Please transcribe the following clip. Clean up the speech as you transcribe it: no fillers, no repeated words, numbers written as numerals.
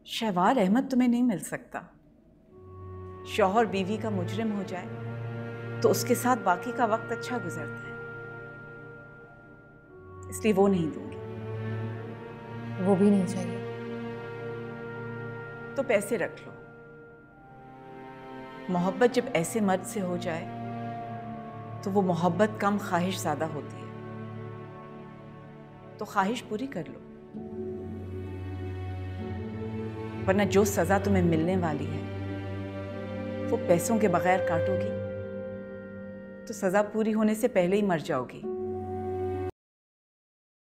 शहवार अहमद तुम्हें नहीं मिल सकता। शौहर बीवी का मुजरिम हो जाए तो उसके साथ बाकी का वक्त अच्छा गुजरता है, इसलिए वो नहीं दूंगी। वो भी नहीं चाहिए। तो पैसे रख लो। मोहब्बत जब ऐसे मर्द से हो जाए तो वो मोहब्बत कम ख्वाहिश ज्यादा होती है, तो ख्वाहिश पूरी कर लो, वरना जो सजा तुम्हें मिलने वाली है वो पैसों के बगैर काटोगी तो सजा पूरी होने से पहले ही मर जाओगी।